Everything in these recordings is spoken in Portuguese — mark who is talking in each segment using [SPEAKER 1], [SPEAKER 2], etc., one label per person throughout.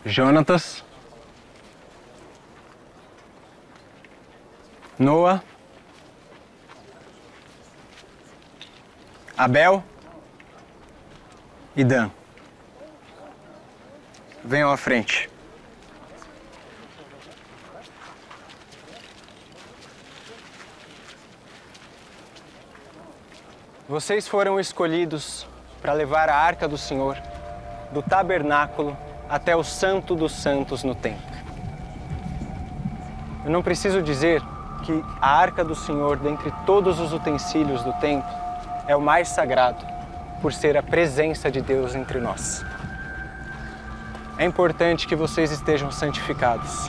[SPEAKER 1] Jonatas, Noa, Abel e Dan. Venham à frente. Vocês foram escolhidos para levar a Arca do Senhor do tabernáculo até o Santo dos Santos no templo. Eu não preciso dizer que a Arca do Senhor, dentre todos os utensílios do templo, é o mais sagrado, por ser a presença de Deus entre nós. É importante que vocês estejam santificados.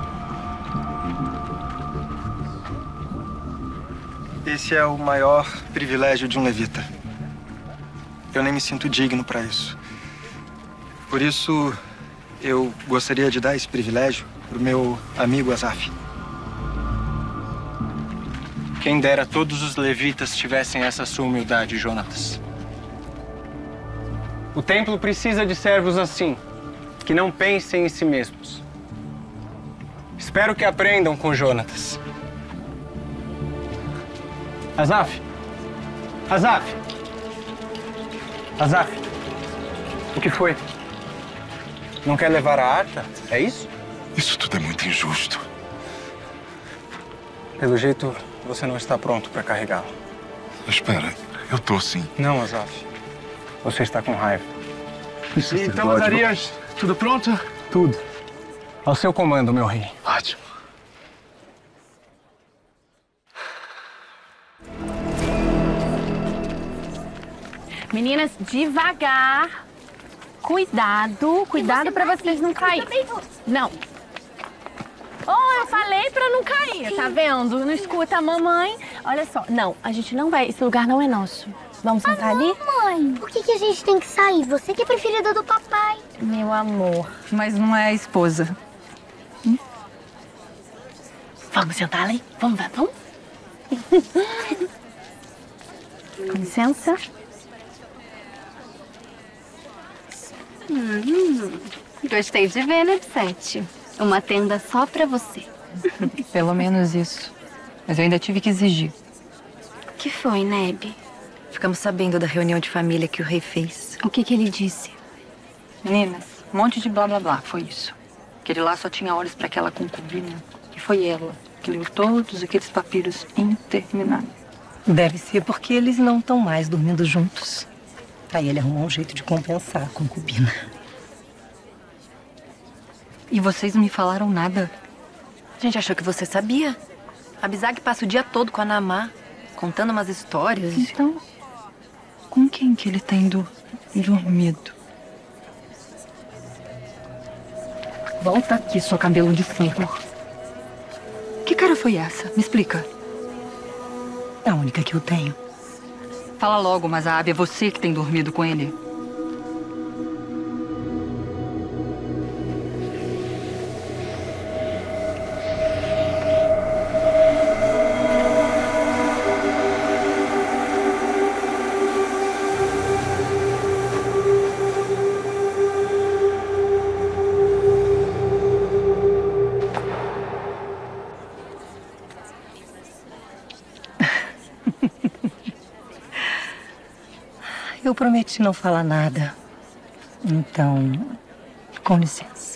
[SPEAKER 2] Esse é o maior privilégio de um levita. Eu nem me sinto digno para isso. Por isso, eu gostaria de dar esse privilégio pro meu amigo Asaf.
[SPEAKER 1] Quem dera todos os levitas tivessem essa sua humildade, Jonatas. O templo precisa de servos assim, que não pensem em si mesmos. Espero que aprendam com Jonatas. Asaf! Asaf! Asaf! O que foi? Não quer levar a arca? É isso?
[SPEAKER 3] Isso tudo é muito injusto.
[SPEAKER 1] Pelo jeito, você não está pronto para carregá-la.
[SPEAKER 3] Espera, eu tô sim.
[SPEAKER 1] Não, Asaf. Você está com raiva.
[SPEAKER 4] Então, Azarias, tudo pronto?
[SPEAKER 1] Tudo. Ao seu comando, meu rei.
[SPEAKER 3] Ótimo.
[SPEAKER 5] Meninas, devagar. Cuidado, cuidado pra vocês não caírem. Não. Oh, eu falei pra não cair, tá vendo? Não escuta a mamãe. Olha só, não, a gente não vai, esse lugar não é nosso. Vamos sentar ali?
[SPEAKER 6] Mãe, por que a gente tem que sair? Você que é preferida do papai.
[SPEAKER 5] Meu amor.
[SPEAKER 7] Mas não é a esposa.
[SPEAKER 5] Vamos sentar ali? Vamos, vamos? Com licença.
[SPEAKER 8] Gostei de ver, né, Vicente? Uma tenda só pra você.
[SPEAKER 7] Pelo menos isso. Mas eu ainda tive que exigir.
[SPEAKER 8] O que foi, Neb?
[SPEAKER 9] Ficamos sabendo da reunião de família que o rei fez.
[SPEAKER 8] O que ele disse?
[SPEAKER 7] Meninas, um monte de blá blá blá, foi isso. Aquele lá só tinha olhos pra aquela concubina. E foi ela que leu todos aqueles papiros intermináveis.
[SPEAKER 9] Deve ser porque eles não estão mais dormindo juntos. Aí ele arrumou um jeito de compensar a concubina.
[SPEAKER 7] E vocês não me falaram nada?
[SPEAKER 9] A gente achou que você sabia. A Bizag passa o dia todo com a Namá, contando umas histórias.
[SPEAKER 7] Então, com quem que ele tem dormido? Volta aqui, sua cabelo de ferro. Que cara foi essa? Me explica.
[SPEAKER 9] A única que eu tenho.
[SPEAKER 7] Fala logo, mas a Abby é você que tem dormido com ele.
[SPEAKER 9] Eu prometi não falar nada. Então, com licença.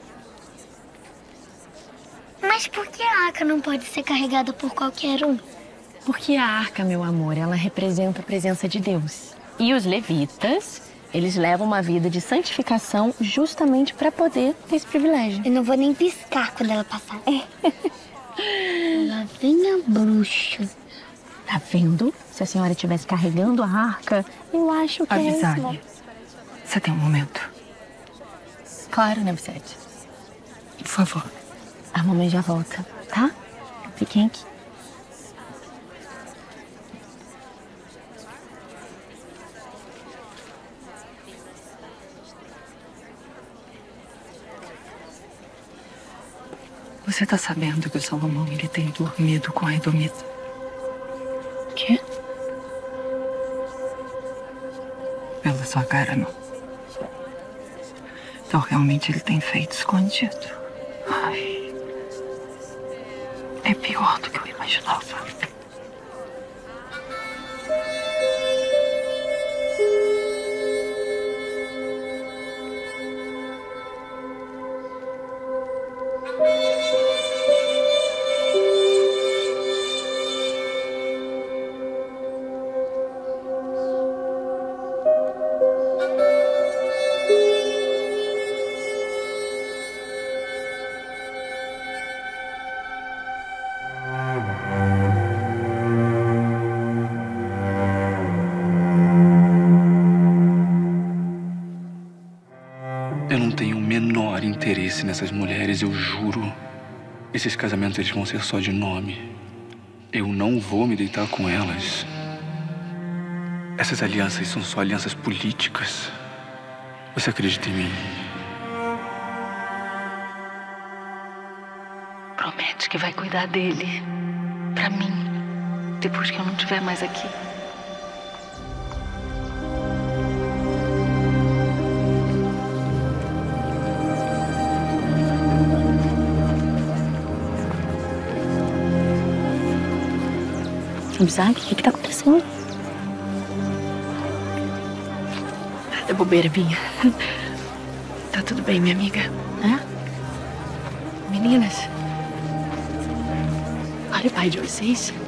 [SPEAKER 6] Mas por que a arca não pode ser carregada por qualquer um?
[SPEAKER 5] Porque a arca, meu amor, ela representa a presença de Deus. E os levitas, eles levam uma vida de santificação justamente para poder ter esse privilégio.
[SPEAKER 6] Eu não vou nem piscar quando ela passar. Lá vem a bruxa.
[SPEAKER 5] Tá vendo? Se a senhora estivesse carregando a arca, eu acho que é isso.
[SPEAKER 7] Avisar-lhe. Você tem um momento?
[SPEAKER 5] Claro, né, Vicente?
[SPEAKER 7] Por favor.
[SPEAKER 5] A mamãe já volta, tá? Fiquem aqui.
[SPEAKER 7] Você tá sabendo que o Salomão, ele tem dormido com a Edomita?
[SPEAKER 5] Quê?
[SPEAKER 7] Pela sua cara, não. Então realmente ele tem feito escondido. Ai. É pior do que eu imaginava.
[SPEAKER 10] Eu não tenho o menor interesse nessas mulheres, eu juro. Esses casamentos eles vão ser só de nome. Eu não vou me deitar com elas. Essas alianças são só alianças políticas. Você acredita em mim?
[SPEAKER 7] Promete que vai cuidar dele. Pra mim. Depois que eu não estiver mais aqui.
[SPEAKER 5] Isaac, o que tá acontecendo?
[SPEAKER 7] É bobeira minha. Tá tudo bem, minha amiga.
[SPEAKER 5] É?
[SPEAKER 7] Meninas, olha o pai de vocês.